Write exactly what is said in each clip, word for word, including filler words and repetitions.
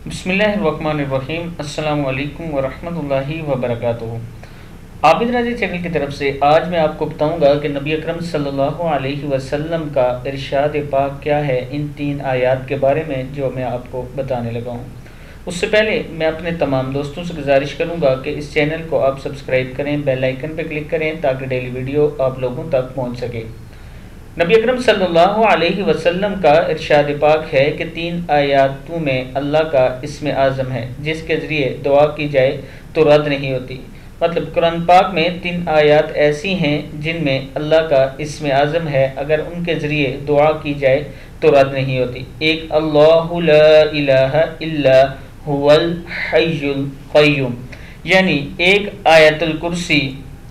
بسم اللہ الرحمن الرحیم۔ السلام علیکم ورحمۃ اللہ وبرکاتہ۔ عابد راضی چینل کی طرف سے آج میں آپ کو بتاؤں گا کہ نبی اکرم صلی اللہ علیہ وسلم کا ارشاد پاک کیا ہے ان تین آیات کے بارے میں جو میں آپ کو بتانے لگا ہوں۔ اس سے پہلے میں اپنے تمام دوستوں سے گزارش کروں گا کہ اس چینل کو آپ سبسکرائب کریں، بیل آئیکن پہ کلک کریں تاکہ ڈیلی ویڈیو آپ لوگوں تک پہنچ سکے۔ نبی اکرم صلی اللہ علیہ وسلم کا ارشاد پاک ہے کہ تین آیاتوں میں اللہ کا اسم اعظم ہے جس کے ذریعے دعا کی جائے تو رد نہیں ہوتی۔ مطلب قرآن پاک میں تین آیات ایسی ہیں جن میں اللہ کا اسم اعظم ہے، اگر ان کے ذریعے دعا کی جائے تو رد نہیں ہوتی۔ ایک اللہ لا الہ الا هو الحی القیوم، یعنی ایک آیت الکرسی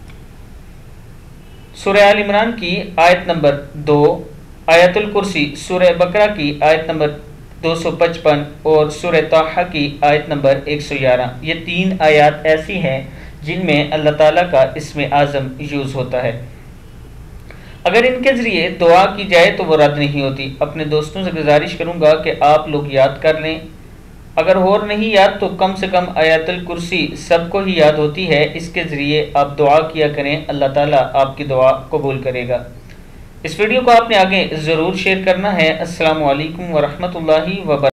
سورہ آل عمران کی آیت نمبر دو، آیت الکرسی سورہ بقرہ کی آیت نمبر دو سو پچپن اور سورہ طٰہٰ کی آیت نمبر ایک سو گیارہ، یہ تین آیات ایسی ہیں جن میں اللہ تعالیٰ کا اسم اعظم یوز ہوتا ہے۔ اگر ان کے ذریعے دعا کی جائے تو وہ رد نہیں ہوتی۔ اپنے دوستوں سے گزارش کروں گا کہ آپ لوگ یاد کر لیں، اگر اور نہیں یاد تو کم سے کم آیت الکرسی سب کو ہی یاد ہوتی ہے، اس کے ذریعے آپ دعا کیا کریں، اللہ تعالیٰ آپ کی دعا قبول کرے گا۔ اس ویڈیو کو آپ نے آگے ضرور شیئر کرنا ہے۔ السلام علیکم ورحمۃ اللہ وبرکاتہ۔